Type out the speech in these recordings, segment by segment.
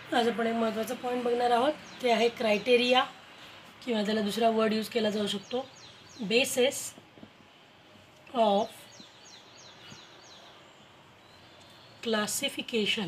आज आपण एक महत्त्वाचा पॉईंट बघणार आहोत, ते आहे क्रायटेरिया किंवा त्याला दुसरा वर्ड यूज केला जाऊ शकतो, बेसिस ऑफ क्लासिफिकेशन.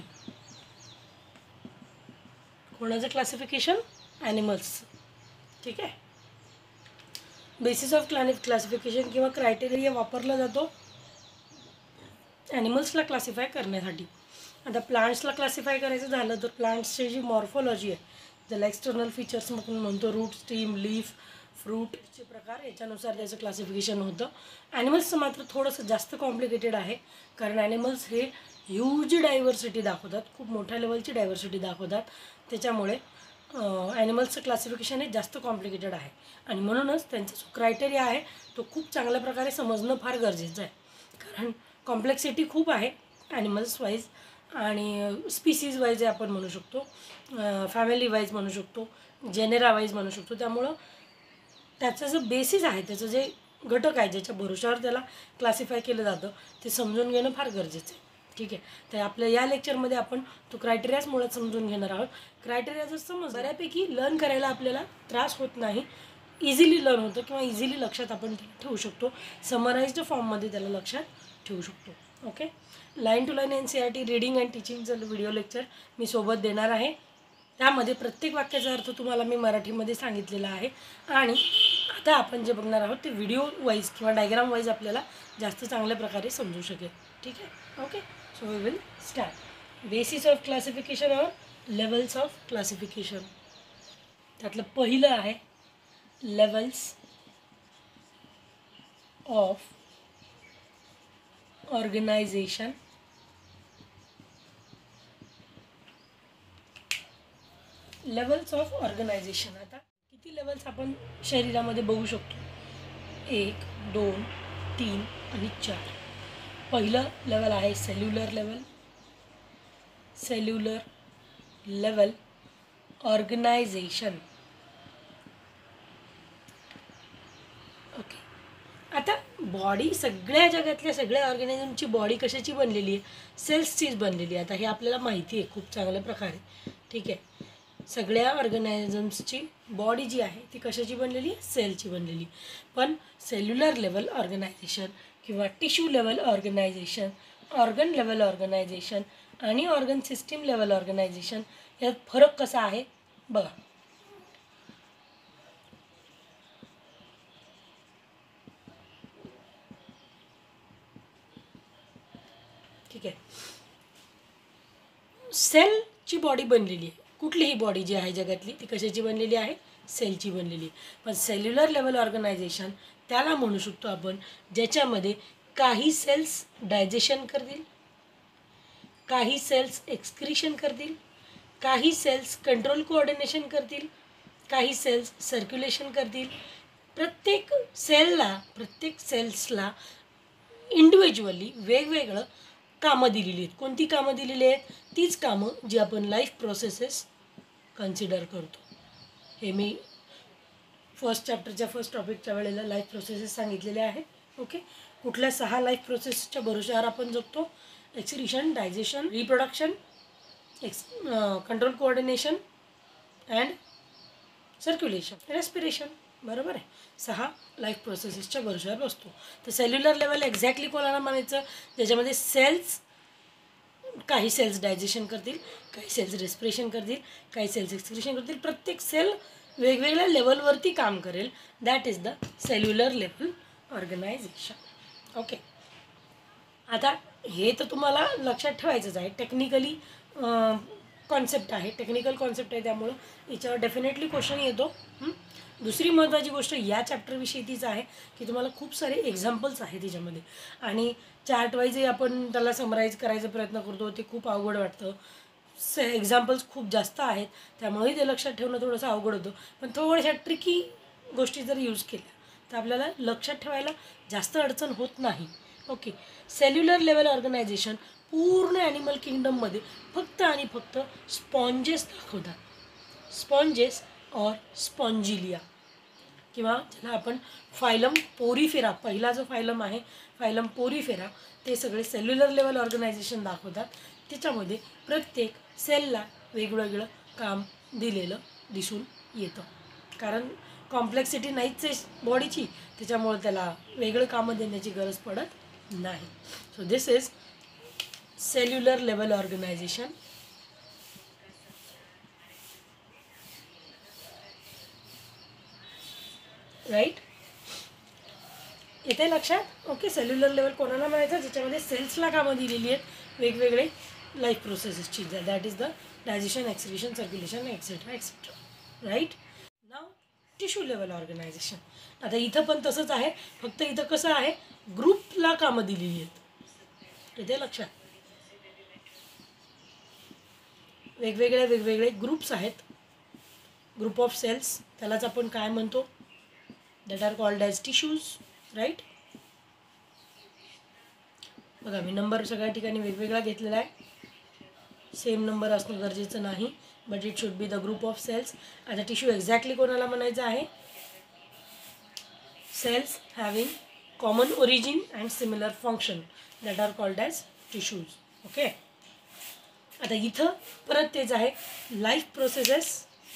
कोणाचं क्लासिफिकेशन? ॲनिमल्स. ठीक आहे. बेसिस ऑफ क्लासिफिकेशन किंवा क्रायटेरिया वापरला जातो ॲनिमल्सला क्लासिफाय करण्यासाठी. आता प्लांट्सला क्लासिफाय करायचं झालं तर प्लांट्सची जी मॉर्फोलॉजी आहे, ज्याला एक्सटर्नल फीचर्स आपण म्हणतो, रूट, स्टीम, लीफ, फ्रूटचे प्रकार, याच्यानुसार त्याचं क्लासिफिकेशन होतं. ॲनिमल्सचं मात्र थोडंसं जास्त कॉम्प्लिकेटेड आहे, कारण ॲनिमल्स हे ह्यूज डायव्हर्सिटी दाखवतात, खूप मोठ्या लेवलची डायव्हर्सिटी दाखवतात. त्याच्यामुळे ॲनिमल्सचं क्लासिफिकेशन हे जास्त कॉम्प्लिकेटेड आहे आणि म्हणूनच त्यांचा जो क्रायटेरिया आहे तो खूप चांगल्या प्रकारे समजणं फार गरजेचं आहे, कारण कॉम्प्लेक्सिटी खूप आहे ॲनिमल्स वाईज आणि स्पीसीज वाईज आपण म्हणू शकतो, फॅमिली वाईज म्हणू शकतो, जेनेरा वाईज म्हणू शकतो. त्यामुळं त्याचं जो बेसिस आहे, त्याचं जे घटक आहे, ज्याच्या भरोशावर त्याला क्लासिफाय केलं जातं, ते समजून घेणं फार गरजेचं आहे. ठीक आहे. तर आपल्या या लेक्चरमध्ये आपण तो क्रायटेरियाच मुळात समजून घेणार आहोत. क्रायटेरिया जर समज बऱ्यापैकी लर्न करायला आपल्याला त्रास होत नाही, इझिली लर्न होतं किंवा इझिली लक्षात आपण ठेवू शकतो, समराइज्ड फॉर्ममध्ये त्याला लक्षात ठेवू शकतो. Okay. Line to line NCERT reading and टीचिंगचं व्हिडिओ लेक्चर मी सोबत देणार आहे. त्यामध्ये प्रत्येक वाक्याचा अर्थ तुम्हाला मी मराठीमध्ये सांगितलेला आहे आणि आता आपण जे बघणार आहोत ते व्हिडिओ वाईज किंवा डायग्राम वाईज आपल्याला जास्त चांगल्या प्रकारे समजू शकेल. ठीक आहे. Okay. So we will start. Basis of classification और लेवल्स ऑफ क्लासिफिकेशन. त्यातलं पहिलं आहे levels of organisation. Levels of organisation. आता किती लेवल्स आपण शरीरामध्ये बघू शकतो? 1, 2, 3 आणि 4. पहिलं लेवल आहे cellular level. Cellular level organisation. Okay. आता बॉडी, सगळ्या जगातल्या सगळ्या ऑर्गॅनिझमची बॉडी कशाची बनलेली आहे? सेल्सचीच बनलेली आहे. आता हे आपल्याला माहिती आहे खूप चांगल्या प्रकारे. ठीक आहे. सगळ्या ऑर्गॅनिझम्सची बॉडी जी आहे ती कशाची बनलेली आहे? सेलची बनलेली. पण सेल्युलर लेवल ऑर्गनायझेशन किंवा tissue level organisation, organ level organisation आणि ऑर्गन सिस्टीम लेवल ऑर्गनायझेशन यात फरक कसा आहे बघा. ठीक आहे. सेलची बॉडी बनलेली आहे. कुठलीही बॉडी जी आहे जगातली ती कशाची बनलेली आहे? सेलची बनलेली. पण सेल्युलर लेवल ऑर्गनायझेशन त्याला म्हणू शकतो आपण ज्याच्यामध्ये काही सेल्स डायजेशन करतील, काही सेल्स एक्सक्रीशन करतील, काही सेल्स कंट्रोल कोऑर्डिनेशन करतील, काही सेल्स सर्क्युलेशन करतील. प्रत्येक सेल्सला इंडिव्हिज्युअली वेगवेगळं कामं दिलेली आहेत. कोणती कामं दिलेली आहेत? तीच कामं जी आपण लाईफ प्रोसेसेस कन्सिडर करतो. हे मी फर्स्ट चॅप्टरच्या फर्स्ट टॉपिकच्या वेळेला लाईफ प्रोसेसेस सांगितलेले आहेत. ओके. कुठल्या 6 लाईफ प्रोसेसच्या भरोशावर आपण जगतो? Excretion, digestion, reproduction, control coordination and circulation, respiration. बरोबर आहे. 6 लाईफ प्रोसेसेसच्या भरोशावर बसतो. तर सेल्युलर लेवल एक्झॅक्टली कोणाला म्हणायचं? ज्याच्यामध्ये सेल्स, काही सेल्स डायजेशन करतील, काही सेल्स रेस्पिरेशन करतील, काही सेल्स एक्सक्रीशन करतील. प्रत्येक सेल वेगवेगळ्या लेवलवरती काम करेल. That is the cellular level organisation. Okay. आता हे तर तुम्हाला लक्षात ठेवायचंच आहे. टेक्निकली कॉन्सेप्ट आहे, टेक्निकल कॉन्सेप्ट आहे, त्यामुळं याच्यावर डेफिनेटली क्वेश्चन येतो. दुसरी महत्त्वाची गोष्ट या चॅप्टरविषयी तीच आहे की तुम्हाला खूप सारे एक्झाम्पल्स आहेत त्याच्यामध्ये आणि चार्ट वाईजही आपण त्याला समराईज करायचा प्रयत्न करतो. ते खूप अवघड वाटतं. एक्झाम्पल्स खूप जास्त आहेत, त्यामुळेही ते लक्षात ठेवणं थोडंसं अवघड होतं. पण थोड्याशा ट्रिकी गोष्टी जर यूज केल्या तर आपल्याला लक्षात ठेवायला जास्त अडचण होत नाही. ओके. सेल्युलर लेवल ऑर्गनायझेशन पूर्ण ॲनिमल किंगडममध्ये फक्त आणि फक्त स्पॉन्जेस दाखवतात. स्पॉन्जेस और स्पॉन्जिलिया किंवा ज्याला आपण फायलम पोरीफेरा, पहिला जो फायलम आहे फायलम पोरीफेरा, ते सगळे सेल्युलर लेवल ऑर्गनायझेशन दाखवतात. त्याच्यामध्ये प्रत्येक सेलला वेगवेगळं काम दिलेलं दिसून येतं. कारण कॉम्प्लेक्सिटी नाहीच आहे बॉडीची, त्याच्यामुळे त्याला वेगळं कामं देण्याची गरज पडत नाही. So this is cellular level organisation. Right, येते लक्षात? ओके, सेल्युलर लेवल कोणाला म्हणायचं? ज्याच्यामध्ये सेल्सला कामं दिलेली आहेत वेगवेगळे लाईफ प्रोसेसेसची. That is the digestion, excretion, circulation, etcetera etcetera. Right. नाव टिश्यू लेवल ऑर्गनायझेशन. आता इथं पण तसंच आहे, फक्त इथं कसं आहे, ग्रुपला कामं दिलेली आहेत. येते लक्षात? वेगवेगळे ग्रुप्स आहेत, ग्रुप ऑफ सेल्स, त्यालाच आपण काय म्हणतो? That are called as tissues. Right. बघा, मी नंबर सगळ्या ठिकाणी वेगवेगळा घेतलेला आहे. सेम नंबर असणं गरजेचं नाही, but it should be the group of cells. आता टिश्यू एक्झॅक्टली कोणाला म्हणायचं आहे? Cells having common origin and similar function, that are called as tissues. Okay. आता इथं परत तेच आहे, लाईफ प्रोसेसेस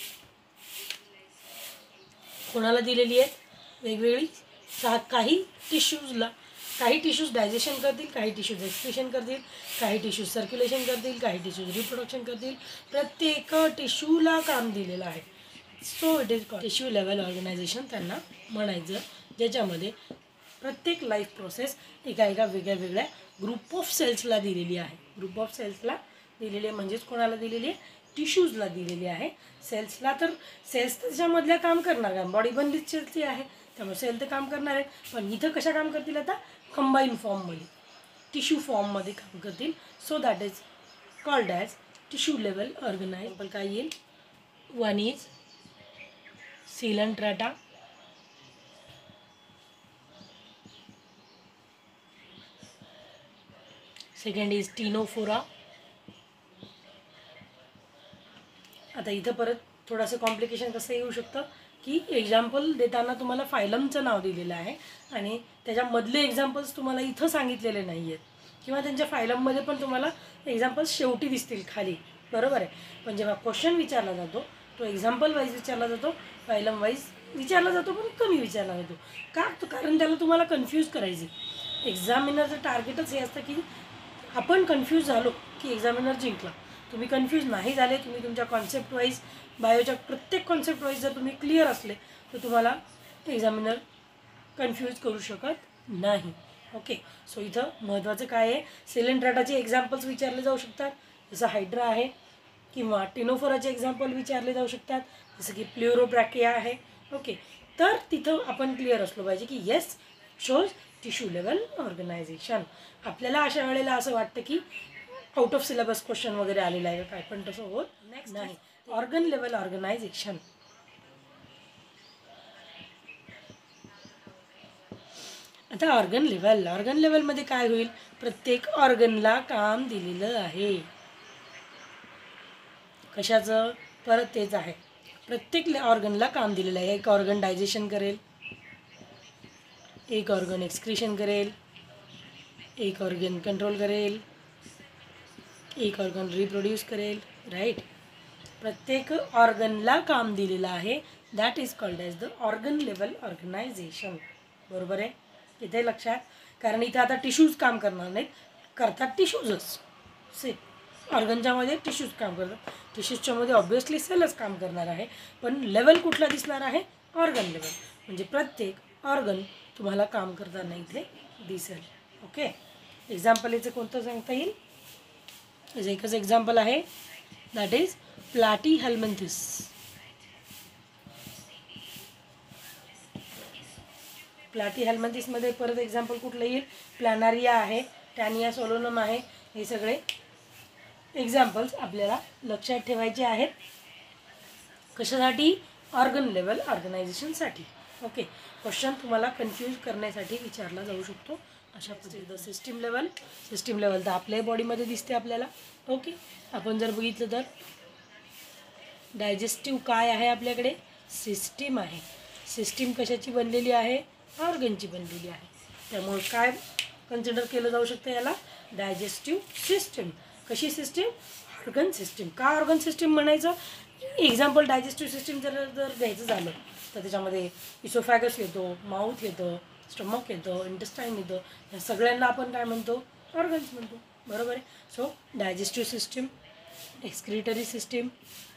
कोणाला दिलेली आहेत? वेगवेगळी. काही टिश्यूज डायजेशन करतील, काही टिश्यूज एक्सक्रीशन करतील, काही टिश्यूज सर्क्युलेशन करतील, काही टिश्यूज रिप्रोडक्शन करतील. प्रत्येक टिश्यूला काम दिलेलं आहे. So it is tissue level organisation त्यांना म्हणायचं, ज्याच्यामध्ये प्रत्येक लाईफ प्रोसेस एका वेगळ्या ग्रुप ऑफ सेल्सला दिलेली आहे. ग्रुप ऑफ सेल्सला दिलेली आहे म्हणजेच कोणाला दिलेली आहे? टिश्यूजला दिलेली आहे. सेल्सला तर सेल्स त्याच्यामधल्या काम करणार का? बॉडी बनलीच सेल्सची आहे, त्यामुळे सेल तर काम करणार आहे. पण इथं कशा काम करतील? आता कंबाईन फॉर्ममध्ये, टिश्यू फॉर्ममध्ये काम करतील. So that is called as tissue level organise. पण काय येईल? One is Coelenterata, second is Ctenophora. आता इथं परत थोडंसं कॉम्प्लिकेशन कसं येऊ शकतं की एक्झाम्पल देताना तुम्हाला फायलमचं नाव दिलेलं आहे आणि त्याच्यामधले एक्झाम्पल्स तुम्हाला इथं सांगितलेले नाही आहेत, किंवा त्यांच्या फायलममध्ये पण तुम्हाला एक्झाम्पल्स शेवटी दिसतील खाली, बरोबर आहे. पण जेव्हा क्वेश्चन विचारला जातो तो एक्झाम्पल वाईज विचारला जातो, फायलम वाईज विचारला जातो, पण कमी विचारला जातो. कारण त्याला तुम्हाला कन्फ्यूज करायचे. एक्झामिनरचं टार्गेटच हे असतं की आपण कन्फ्यूज झालो की एक्झामिनर जिंकला. तुम्ही कन्फ्यूज नाही झाले, तुम्ही तुमच्या कॉन्सेप्ट वाईज, बायोच्या प्रत्येक कॉन्सेप्ट वाईज जर तुम्ही क्लिअर असले तर तुम्हाला एक्झामिनर कन्फ्यूज करू शकत नाही. ओके. सो इथं महत्त्वाचं काय आहे? सिलेंट्राटाचे एक्झाम्पल्स विचारले जाऊ शकतात, जसं हायड्रा आहे, किंवा टिनोफोराचे एक्झाम्पल विचारले जाऊ शकतात, जसं की प्ल्युरोब्रॅकिया आहे. ओके. तर तिथं आपण क्लिअर असलो पाहिजे की yes, shows tissue level organisation. आपल्याला अशा वेळेला असं वाटतं की आउट ऑफ सिलेबस क्वेश्चन वगैरे आलेला आहे काय, पण तसं होत नाही. Organ level organisation. आता ऑर्गन लेवलमध्ये काय होईल? प्रत्येक ऑर्गनला काम दिलेलं आहे. कशाचं? परत तेच आहे, प्रत्येक ऑर्गनला काम दिलेलं आहे. एक ऑर्गन डायजेशन करेल, एक ऑर्गन एक्सक्रीशन करेल, एक ऑर्गन कंट्रोल करेल, एक ऑर्गन रिप्रोड्यूस करेल. राईट. प्रत्येक ऑर्गनला काम दिलेलं आहे. That is called as the organ level organisation. बरोबर आहे? इथे लक्षात. कारण इथे आता टिश्यूज काम करणार नाहीत, करतात टिश्यूजच. ऑर्गनच्यामध्ये टिश्यूज काम करतात, टिश्यूजच्यामध्ये ऑब्व्हियसली सेलच काम करणार आहे. पण लेवल कुठला दिसणार आहे? Organ level. म्हणजे प्रत्येक ऑर्गन तुम्हाला काम करताना इथे दिसेल. ओके. एक्झाम्पल याचं कोणतं सांगता येईल? याचं एकच एक्झाम्पल आहे, दॅट इज प्लॅटीहेल्मिंथिस. प्लॅटीहेल्मिंथिसमध्ये परत एक्झाम्पल कुठलं येईल? प्लॅनारिया आहे, टॅनिया सोलोनम आहे. हे सगळे एक्झाम्पल्स आपल्याला लक्षात ठेवायचे आहेत. कशासाठी? ऑर्गन लेवल ऑर्गनायझेशनसाठी. ओके. क्वेश्चन तुम्हाला कन्फ्यूज करण्यासाठी विचारला जाऊ शकतो अशा पद्धतीचं. सिस्टीम लेवल तर आपल्या बॉडीमध्ये दिसते आपल्याला. ओके. आपण जर बघितलं तर डायजेस्टिव्ह काय आहे आपल्याकडे? सिस्टीम आहे. सिस्टीम कशाची बनलेली आहे? ऑर्गनची बनलेली आहे. त्यामुळे काय कन्सिडर केलं जाऊ शकतं याला? Digestive system. कशी सिस्टीम? Organ system. का ऑर्गन सिस्टीम म्हणायचं? एक्झाम्पल डायजेस्टिव्ह सिस्टीम जर द्यायचं झालं तर त्याच्यामध्ये इसोफॅगस येतो, माउथ येतं, स्टमक येतं, इंटेस्टाईन येतं. या सगळ्यांना आपण काय म्हणतो? ऑर्गन्स म्हणतो. बरोबर आहे. So digestive system, excretory system,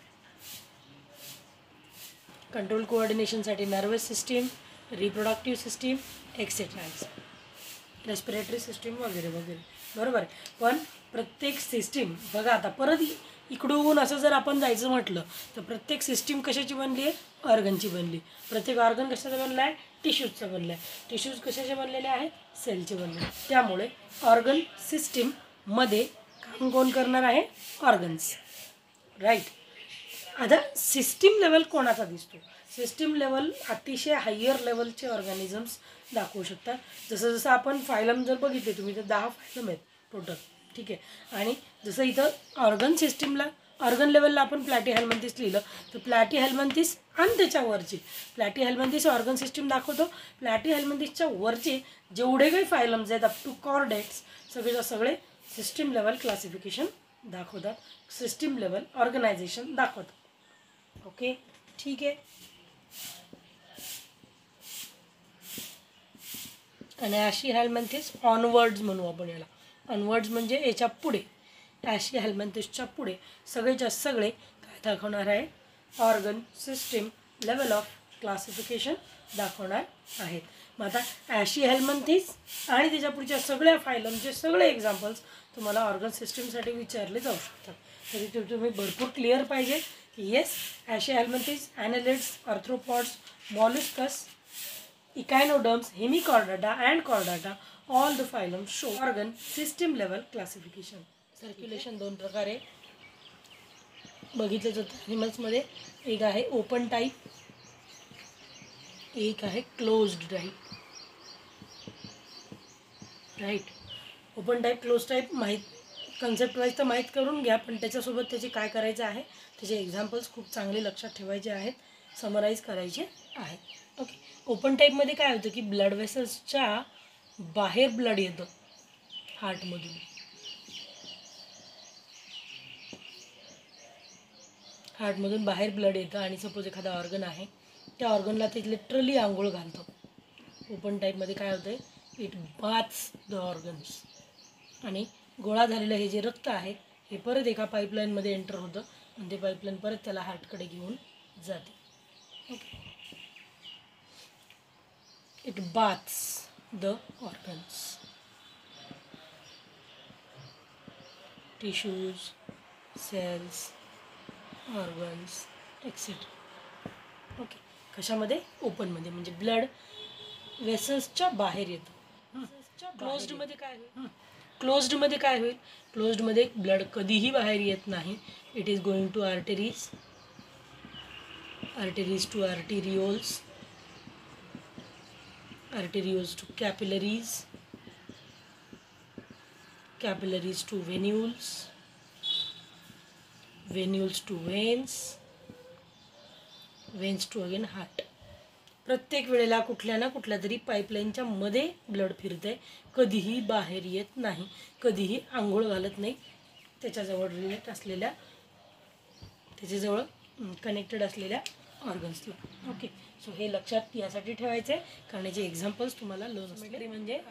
control कोऑर्डिनेशनसाठी nervous system, reproductive system, etcetera respiratory system वगैरे वगैरे. बरोबर आहे. पण प्रत्येक सिस्टीम बघा, आता परत इकडून असं जर आपण जायचं म्हटलं तर प्रत्येक सिस्टीम कशाची बनली आहे? ऑर्गनची बनली. प्रत्येक ऑर्गन कशाचा बनला आहे? टिश्यूजचा बनला आहे. टिश्यूज कशाचे बनलेले आहेत? सेलचे बनले. त्यामुळे ऑर्गन सिस्टीममध्ये काम कोण करणार आहे? ऑर्गन्स. राईट. आता सिस्टीम लेवल कोणाचा दिसतो? सिस्टीम लेवल अतिशय हायर लेवलचे ऑर्गॅनिझम्स दाखवू शकतात. जसं जसं आपण फायलम जर बघितले तुम्ही तर 10 फायलम आहेत टोटल. ठीक आहे. आणि जसं इथं ऑर्गन सिस्टीमला ऑर्गन लेवलला आपण प्लॅटीहेल्मिंथिस लिहिलं तर प्लॅटीहेल्मिंथिस आणि त्याच्यावरचे प्लॅटीहेल्मिंथिस ऑर्गन सिस्टीम दाखवतो. प्लॅटीहेल्मिंथिसच्या वरचे जेवढे काही फायलम्स आहेत अप टू कॉर्डेट्स सगळेच्या सगळे सिस्टीम लेवल क्लासिफिकेशन दाखवतात, सिस्टीम लेवल ऑर्गनायझेशन दाखवतात. ओके, ठीक आहे. आणि ॲशी हेल्मिंथिस ऑनवर्ड्स म्हणू आपण याला. ऑनवर्ड्स म्हणजे याच्या पुढे, ॲशी हेल्मिंथिसच्या पुढे सगळेच्या सगळे काय दाखवणार आहे? Organ system level of classification दाखवणार आहेत. मग आता ॲशी हेल्मिंथिस आणि त्याच्या पुढच्या सगळ्या फायलमचे सगळे एक्झाम्पल्स तुम्हाला ऑर्गन सिस्टीमसाठी विचारले जाऊ शकतात. तरी तुम्ही भरपूर क्लिअर पाहिजे की yes, aschelminthes, annelids, arthropods, molluscs, Echinoderms, Hemichordata and Chordata, all the phylums show organ system level classification. Circulation दोन प्रकारे बघितलं जातं ॲनिमल्समध्ये. एक आहे ओपन टाईप, एक आहे closed type. Right. Open type, close type माहीत कन्सेप्ट वाईज तर माहीत करून घ्या, पण त्याच्यासोबत त्याचे काय करायचं आहे, त्याचे एक्झाम्पल्स खूप चांगले लक्षात ठेवायचे आहेत, समराईज करायचे आहेत. ओके. ओपन टाईपमध्ये काय होतं की ब्लड वेसल्सच्या बाहेर ब्लड येतं हार्टमधून. हार्टमधून बाहेर ब्लड येतं आणि सपोज एखादा ऑर्गन आहे त्या ऑर्गनला ते लिटरली आंघोळ घालतं. ओपन टाईपमध्ये काय होतं? It baths the organs. आणि गोळा झालेलं हे जे रक्त आहे हे परत एका पाईपलाईनमध्ये एंटर होतं आणि ते पाईपलाईन परत त्याला हार्टकडे घेऊन जाते. Okay. It baths the organs, tissues, cells, organs, etc. Okay. कशामध्ये? ओपनमध्ये, म्हणजे ब्लड वेसल्सच्या बाहेर येतं. क्लोज्डमध्ये काय होईल? क्लोज्डमध्ये काय होईल? क्लोज्डमध्ये ब्लड कधीही बाहेर येत नाही. It is going to arteries, arteries to arterioles, arterioles to capillaries, capillaries to venules, venules to veins, veins to again heart. प्रत्येक वेळेला कुठल्या ना कुठल्या तरी पाईपलाईनच्या मध्ये ब्लड फिरते, कधीही बाहेर येत नाही, कधीही आंघोळ घालत नाही. त्याच्याजवळ रिलेट असलेल्या, त्याच्याजवळ कनेक्टेड असलेल्या ऑर्गन्सला. ओके. सो हे लक्षात यासाठी ठेवायचं आहे कारण याचे एक्झाम्पल्स तुम्हाला लोन. सिमेट्री म्हणजे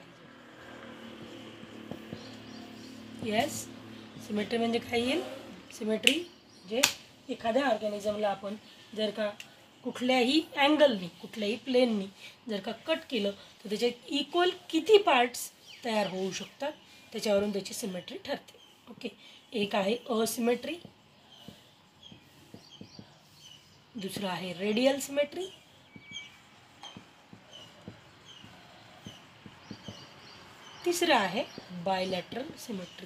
येस, सिमेट्री म्हणजे काय येईल? सिमेट्री म्हणजे एखाद्या ऑर्गॅनिझमला आपण जर का कुठल्याही अँगलनी, कुठल्याही प्लेननी जर का कट केलं तर त्याचे इक्वल किती पार्ट्स तयार होऊ शकतात त्याच्यावरून त्याची सिमेट्री ठरते. ओके. एक आहे असिमेट्री, दुसरं आहे रेडियल सिमेट्री, तिसरं आहे bilateral symmetry.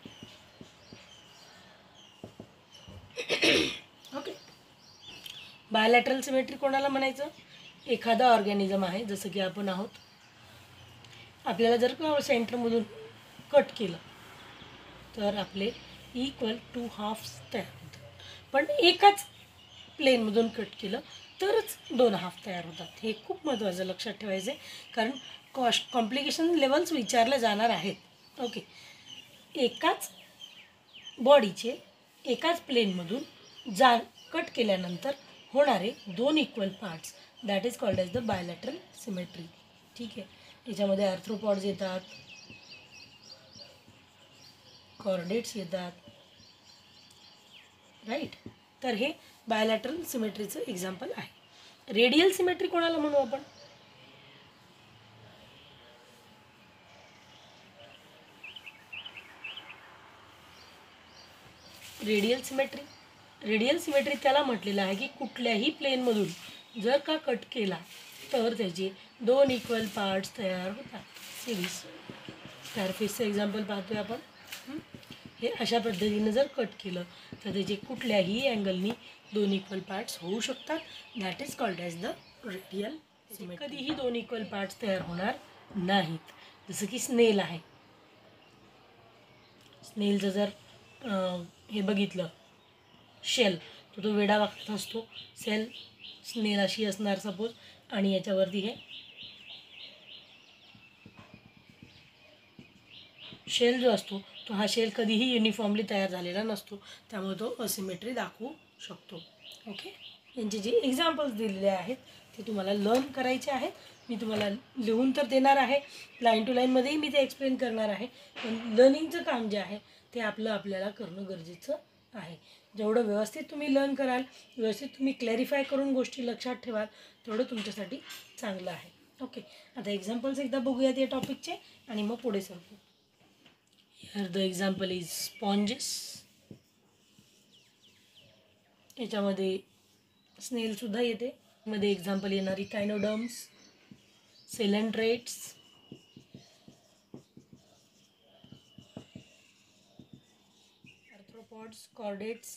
Okay. Bilateral symmetry कोणाला म्हणायचं? एखादा ऑर्गॅनिझम आहे, जसं की आपण आहोत, आपल्याला जर का सेंटरमधून कट केलं तर आपले इक्वल 2 हाफ्स तयार होतात. पण एकाच प्लेनमधून कट केलं तरच 2 हाफ तयार होतात. हे खूप महत्त्वाचं लक्षात ठेवायचं आहे कारण कॉम्प्लिकेशन लेवल्स विचारले जाणार आहेत. ओके. एकाच बॉडीचे एकाच प्लेनमधून कट केल्यानंतर होणारे दोन equal parts, that is called as the bilateral symmetry. ठीक आहे. याच्यामध्ये आर्थ्रोपॉड्स येतात, कॉर्डेट्स येतात, राईट. तर हे बायलॅटरल सिमेट्रीचं एक्झाम्पल आहे. रेडियल सिमेट्री कोणाला म्हणू आपण? रेडियल सिमेट्री त्याला म्हटलेलं आहे की कुठल्याही प्लेनमधून जर का कट केला तर त्याचे दोन इक्वल पार्ट्स तयार होतात. सिरीज स्टारफिशचं एक्झाम्पल पाहतोय आपण. हे अशा पद्धतीनं जर कट केलं तर त्याचे कुठल्याही अँगलनी दोन इक्वल पार्ट्स होऊ शकतात. That is called as the radial symmetry. कधीही दोन इक्वल पार्ट्स तयार होणार नाहीत. जसं की स्नेल आहे. स्नेलचं जर हे बघितलं शेल, तो वेडा वाकत असतो. स्नेल अशी असणार सपोज, आणि याच्यावरती हे शेल जो असतो तो हा शेल कधीही युनिफॉर्मली तयार झालेला नसतो, त्यामुळे तो असिमेट्री दाखवू शकतो. ओके. यांचे जे एक्झाम्पल्स दिलेले आहेत ते तुम्हाला लर्न करायचे आहेत. मी तुम्हाला लिहून तर देणार आहे, लाईन टू लाईनमध्येही मी ते एक्सप्लेन करणार आहे, पण लर्निंगचं काम जे आहे ते आपल्याला करणं गरजेचं आहे. जेवढं व्यवस्थित तुम्ही लर्न कराल, व्यवस्थित तुम्ही क्लॅरिफाय करून गोष्टी लक्षात ठेवाल, तेवढं तुमच्यासाठी चांगलं आहे. ओके. आता एक्झाम्पल्स एकदा बघूयात या टॉपिकचे आणि मग पुढे सरकू. Here the example is sponges. याच्यामध्ये स्नेल सुद्धा येते. मध्ये एक्झाम्पल येणारी echinoderms, coelenterates, arthropods, chordates,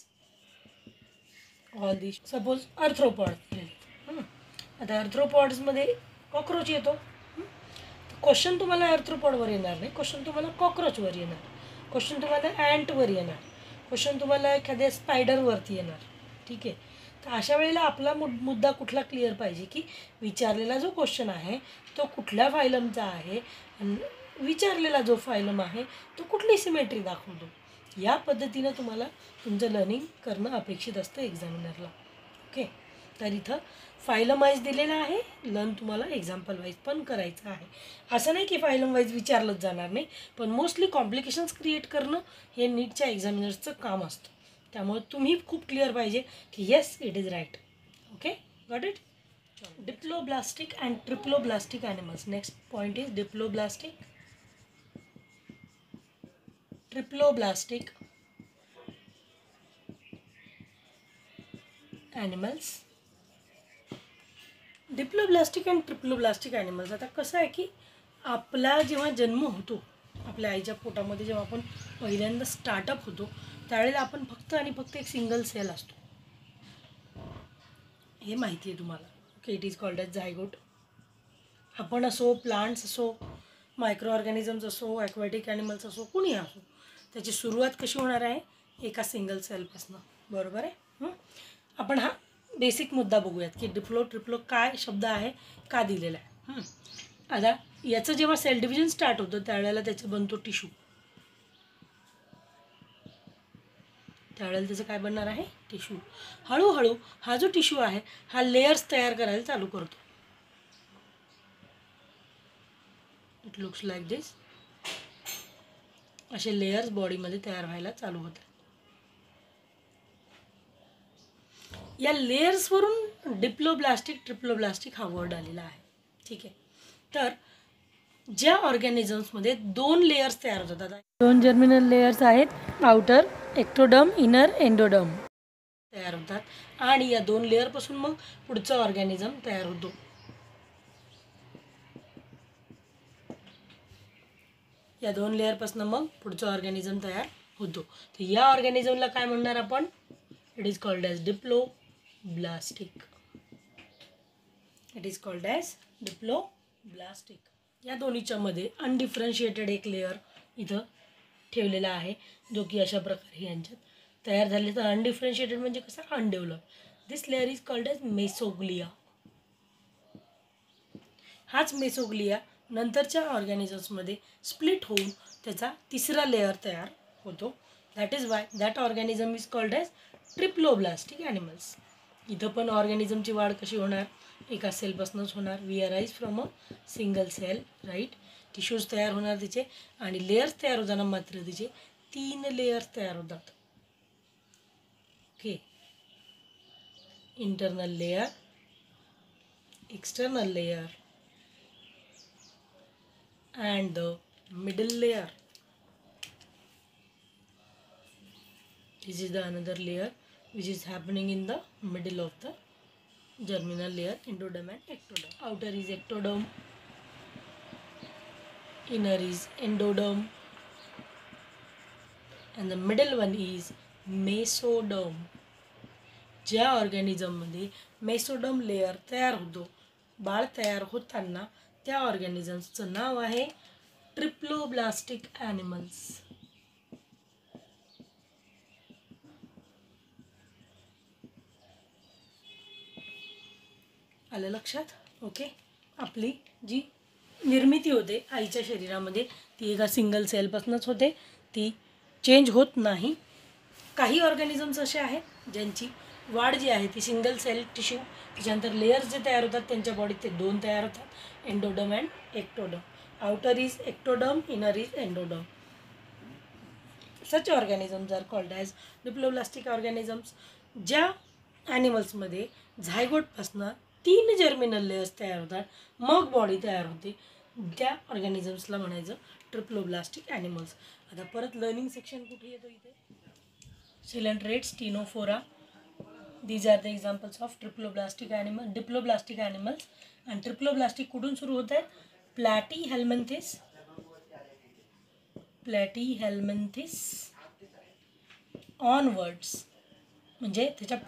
all this. Suppose arthropod. आता आर्थ्रोपॉड्समध्ये कॉक्रोच येतो. क्वेश्चन तुम्हाला आर्थ्रोपॉडवर येणार नाही, क्वेश्चन तुम्हाला कॉक्रोचवर येणार, क्वेश्चन तुम्हाला अँटवर येणार, क्वेश्चन तुम्हाला एखाद्या स्पायडरवरती येणार. ठीक आहे. तर अशा वेळेला आपला मुद्दा कुठला क्लिअर पाहिजे की विचारलेला जो क्वेश्चन आहे तो कुठल्या फायलमचा आहे, विचारलेला जो फायलम आहे तो कुठली सिमेट्री दाखवतो. या पद्धतीनं तुम्हाला तुमचं लर्निंग करणं अपेक्षित असतं एक्झामिनरला. ओके. तर इथं फायलम वाईज दिलेलं आहे, लर्न तुम्हाला एक्झाम्पल वाईज पण करायचं आहे. असं नाही की फायलम वाईज विचारलंच जाणार नाही, पण मोस्टली कॉम्प्लिकेशन्स क्रिएट करणं हे नीटच्या एक्झामिनर्सचं काम असतं. त्यामुळे तुम्ही खूप क्लिअर पाहिजे की yes it is right. Okay, got it. Diploblastic and triploblastic animals. Next point is diploblastic, triploblastic animals. Diploblastic and triploblastic animals. आता कसं आहे की आपला जेव्हा जन्म होतो, आपल्या आईच्या पोटामध्ये जेव्हा आपण पहिल्यांदा स्टार्टअप होतो त्यावेळेला आपण फक्त आणि फक्त एक सिंगल सेल असतो, हे माहिती आहे तुम्हाला. Okay. It is called as zygote. आपण असो, प्लांट्स असो, मायक्रो ऑर्गॅनिझम्स असो, ॲक्वॅटिक ॲनिमल्स असो, कुणी असो, त्याची सुरुवात कशी होणार आहे? एका सिंगल सेलपासून. बरोबर आहे. आपण हा बेसिक मुद्दा बघूयात की ट्रिप्लो काय शब्द आहे, का दिलेला आहे. आता याचं जेव्हा सेल डिव्हिजन स्टार्ट होतं त्यावेळेला त्याचं बनतो टिश्यू. त्यावेळेला त्याचं काय बनणार आहे? टिश्यू. हळूहळू हा जो टिश्यू आहे हा लेयर्स तयार करायला चालू करतो. It looks like this. असे लेयर्स बॉडीमध्ये तयार व्हायला चालू होतात. या लेयर्सवरून डिप्लोब्लास्टिक, ट्रिप्लोब्लास्टिक हा वर्ड आलेला आहे. ठीक आहे. तर ज्या ऑर्गॅनिझम्समध्ये दोन लेयर्स तयार होतात, दोन जर्मिनल लेयर्स आहेत, आउटर एक्टोडर्म, इनर एंडोडर्म तयार होतात, आणि या दोन लेयरपासून मग पुढचं ऑर्गॅनिझम तयार होतो. या दोन लेअरपासून मग पुढचं ऑर्गॅनिझम तयार होतो. तर या ऑर्गॅनिझमला काय म्हणणार आपण? It is called as diploblastic. It is called as diploblastic. या दोन्हीच्या मध्ये अनडिफरन्शिएटेड एक लेअर इथं ठेवलेला आहे, जो की अशा प्रकारे यांच्यात तयार झाले. तर अनडिफरन्शिएटेड म्हणजे कसं? Undevelop. This layer is called as mesoglea. हाच मेसोग्लिया नंतरच्या ऑर्गॅनिझम्समध्ये स्प्लिट होऊन त्याचा तिसरा लेअर तयार होतो. That is why that organism is called as triploblastic animals. इथं पण ऑर्गॅनिझमची वाढ कशी होणार, एका सेलपासूनच होणार. We arise from a single cell, right. Tissues तयार होणार तिचे, आणि लेयर्स तयार होताना मात्र तिचे 3 लेयर्स तयार होतात. Okay, internal layer, external layer and the middle layer. This is the another layer which is happening in the middle of the germinal layer, endoderm and ectoderm. Outer is ectoderm, inner is endoderm, and the middle one is mesoderm. ज्या ऑर्गॅनिझममध्ये mesoderm layer तयार होतो, बाळ तयार होताना, त्या ऑर्गॅनिझम्सचं नाव आहे triploblastic animals. आलं लक्षात? Okay. आपली जी निर्मिती होते आईच्या शरीरामध्ये ती एका सिंगल सेलपासूनच होते, ती चेंज होत नाही. काही ऑर्गॅनिझम्स असे आहेत ज्यांची वाढ जी आहे ती सिंगल सेल टिश्यू, त्याच्यानंतर लेयर्स जे तयार होतात त्यांच्या बॉडीत ते 2 तयार होतात, endoderm and ectoderm. Outer is ectoderm, inner is endoderm. Such organisms are called as diploblastic organisms. ज्या ॲनिमल्समध्ये झायगोटपासनं 3 जर्मिनल लेयर्स तयार होतात, मग बॉडी तयार होते, त्या ऑर्गॅनिझम्सला म्हणायचं ट्रिप्लोब्लास्टिक ॲनिमल्स. आता परत लर्निंग सेक्शन कुठे येतो इथे? Coelentrates, Ctenophora. These are the examples of diploblastic animals. And triploblastic कुठून सुरू होत आहे? Platyhelminthes onwards, म्हणजे त्याच्या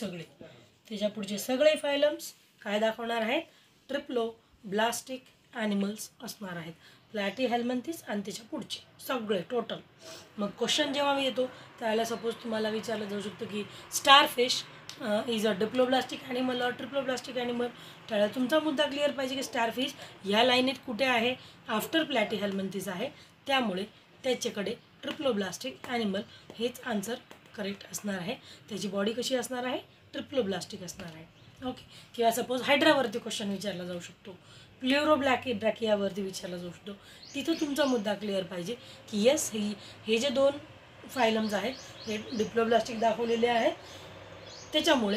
पुढचे सगळे फायलम्स काय दाखवणार आहेत? ट्रिप्लोब्लास्टिक ॲनिमल्स असणार आहेत. प्लॅटीहेल्मिंथेस आणि त्याच्या पुढचे सगळे टोटल. मग क्वेश्चन जेव्हा येतो त्याला सपोज तुम्हाला विचारलं जाऊ शकतं की starfish is a diploblastic animal और ट्रिप्लोब्लास्टिक ॲनिमल. त्यावेळेला तुमचा मुद्दा क्लिअर पाहिजे की स्टारफिश ह्या लाईनीत कुठे आहे? आफ्टर प्लॅटीहेल्मिंथेस आहे, त्यामुळे त्याच्याकडे ट्रिप्लोब्लास्टिक ॲनिमल हेच आन्सर करेक्ट असणार आहे. त्याची बॉडी कशी असणार आहे? ट्रिप्लोब्लास्टिक असणार आहे. ओके. किंवा सपोज हायड्रावरती क्वेश्चन विचारला जाऊ शकतो, प्ल्युरोब्रॅकियावरती विचारला जाऊ शकतो. तिथं तुमचा मुद्दा क्लिअर पाहिजे की येस हे जे 2 फायलम्स आहेत हे डिप्लोब्लास्टिक दाखवलेले आहेत, त्याच्यामुळे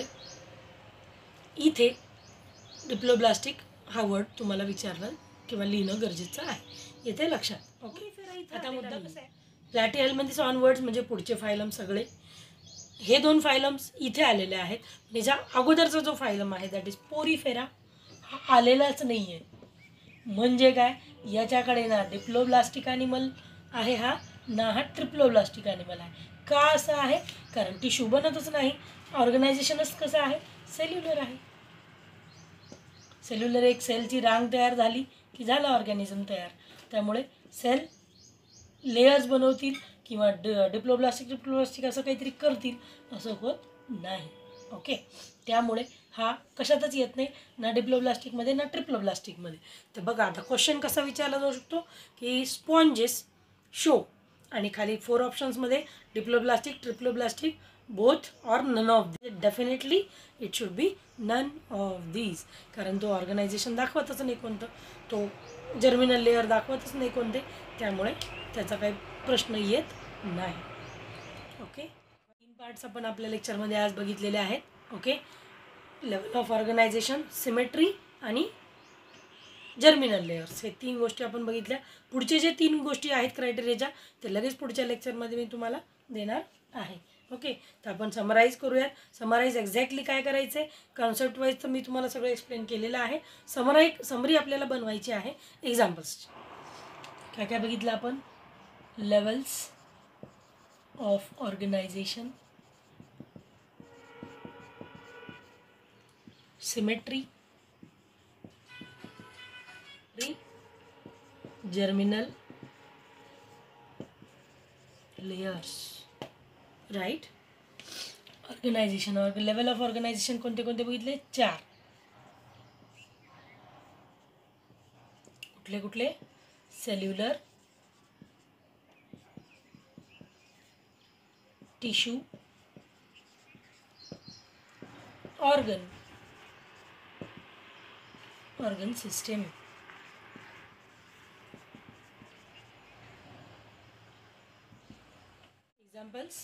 इथे डिप्लोब्लास्टिक हा वर्ड तुम्हाला विचारणं किंवा लिहिणं गरजेचं आहे. येते लक्षात? ओके. आता मुद्दा कसा आहे? प्लॅटीहेल्मिंथेस ऑनवर्ड्स म्हणजे पुढचे फायलम सगळे. हे 2 फायलम्स इथे आलेले आहेत. त्याच्या अगोदरचा जो फायलम आहे दॅट इज पोरीफेरा हा आलेलाच नाही आहे. म्हणजे काय? याच्याकडे ना डिप्लोब्लास्टिक ॲनिमल आहे हा, ना हा ट्रिप्लोब्लास्टिक ॲनिमल आहे. का असं आहे? कारण टिश्यू बनतच नाही. ऑर्गनायझेशनच कसं आहे? सेल्युलर आहे. सेल्युलर एक सेलची रांग तयार झाली की झालं ऑर्गॅनिझम तयार. त्यामुळे सेल लेयर्स बनवतील किंवा डिप्लोब्लास्टिक असं काहीतरी करतील, असं होत नाही. ओके. त्यामुळे हा कशातच येत नाही, ना डिप्लोब्लास्टिकमध्ये ना ट्रिप्लोब्लास्टिकमध्ये. तर बघा आता क्वेश्चन कसा विचारला जाऊ शकतो की स्पॉन्जेस शो, आणि खाली 4 ऑप्शन्समध्ये डिप्लोब्लास्टिक, ट्रिप्लोब्लास्टिक, बोथ और none of these. Definitely it should be none of these, कारण तो ऑर्गनायझेशन दाखवतच नाही कोणतं, तो जर्मिनल लेअर दाखवतच नाही कोणते, त्यामुळे त्याचा काही प्रश्न येत नाही. ओके. 3 पार्ट्स आपण आपल्या लेक्चरमध्ये आज बघितलेले आहेत. Okay. Level of organisation, symmetry आणि जर्मिनल लेयर्स, हे 3 गोष्टी आपण बघितल्या. पुढचे जे 3 गोष्टी आहेत क्रायटेरियाच्या ते लगेच पुढच्या लेक्चरमध्ये मी तुम्हाला देणार आहे. ओके. तर आपण समराईज करूयात. समराईज एक्झॅक्टली काय करायचं आहे, कॉन्सेप्ट वाईज तर मी तुम्हाला सगळं एक्सप्लेन केलेलं आहे. समरी आपल्याला बनवायची आहे एक्झाम्पल्सची. काय काय बघितलं आपण? Levels of organisation, symmetry, germinal layers, right. Organisation, level of organisation कोणते कोणते बघितले? 4. कुठले कुठले? Cellular, tissue, organ system. Examples: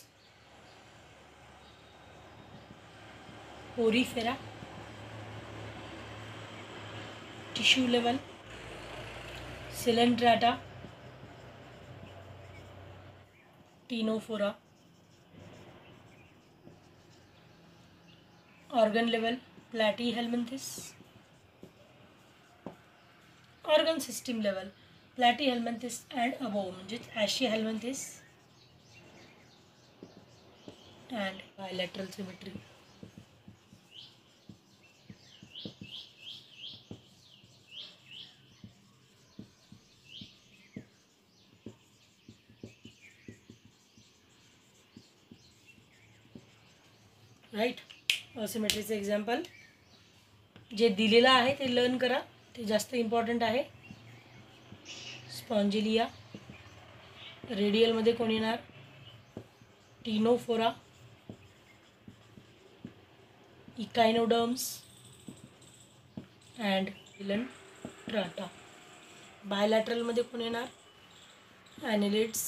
porifera, tissue level, coelenterata, ctenophora. Organ level, platyhelminthes. Organ system level, platyhelminthes and above म्हणजेच Achyhelminthes and bilateral symmetry. Right. सिमेट्रीचे example जे दिलेलं आहे ते लर्न करा, ते जास्त इम्पॉर्टंट आहे. स्पॉन्जिलिया, रेडियलमध्ये कोण येणार? Ctenophora, इकायनोडर्म्स and कोएलेंट्राटा. बायलॅटरलमध्ये कोण येणार? ॲनिलिड्स,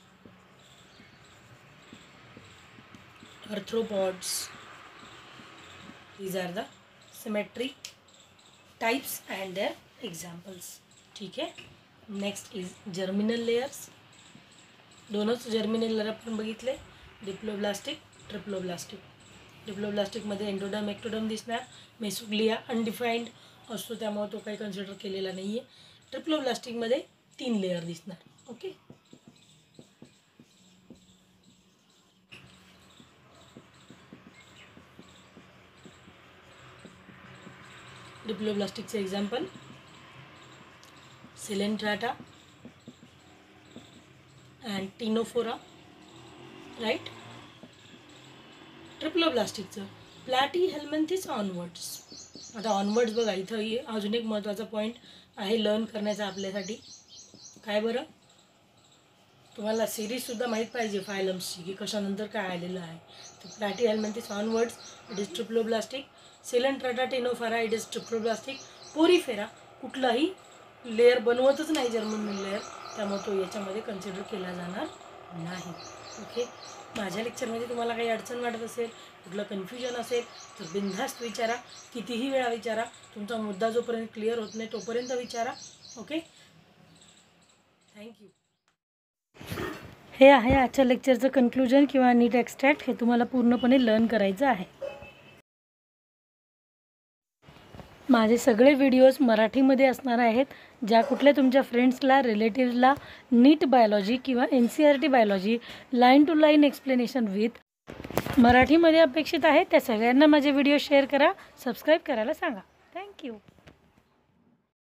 arthropods. These are the symmetry types and their examples. ठीक है. Next is germinal layers. दोनच जर्मिनल लेयर आपण बघितले, डिप्लोब्लास्टिक, ट्रिप्लोब्लास्टिक. डिप्लोब्लास्टिकमध्ये एंडोडर्म एक्टोडर्म दिसणार. मेसोग्लिया अनडिफाईंड असतो त्यामुळे तो काही कन्सिडर केलेला नाही आहे. ट्रिप्लोब्लास्टिकमध्ये 3 लेयर दिसणार. ओके. डिप्लोब्लास्टिकचे example coelenterata and ctenophora. Right. ट्रिप्लोब्लास्टिकचं प्लॅटीहेल्मिंथेस ऑनवर्ड्स. आता ऑनवर्ड्स बघा, इथं अजून एक महत्त्वाचा पॉईंट आहे लर्न करण्याचा आपल्यासाठी. काय बरं? तुम्हाला सिरीजसुद्धा माहीत पाहिजे फायलम्सची की कशानंतर काय आलेलं आहे. तर platyhelminthes onwards it is triploblastic. coelenterata ctenophora it is triploblastic. Porifera कुठलाही लेयर बनवतच नाही जर्मिनल लेयर, त्यामुळे तो याच्यामध्ये कन्सिडर केला जाणार नाही. ओके. माझ्या लेक्चरमध्ये तुम्हाला काही अडचण वाटत असेल, कुठलं कन्फ्युजन असेल तर बिनधास्त विचारा, कितीही वेळा विचारा. तुमचा मुद्दा जोपर्यंत क्लिअर होत नाही तोपर्यंत विचारा. ओके. थँक्यू. हे आहे आजच्या लेक्चरचं कन्क्लुजन किंवा नीट एक्स्ट्रॅक्ट. हे तुम्हाला पूर्णपणे लर्न करायचं आहे. माझे सगळे व्हिडिओज मराठीमध्ये असणार आहेत. ज्या कुठल्या तुमच्या फ्रेंड्सला, रिलेटिव्सला नीट बायोलॉजी किंवा NCERT biology line to line explanation with मराठीमध्ये अपेक्षित आहे त्या सगळ्यांना माझे व्हिडिओ शेअर करा, सबस्क्राईब करायला सांगा. थँक्यू.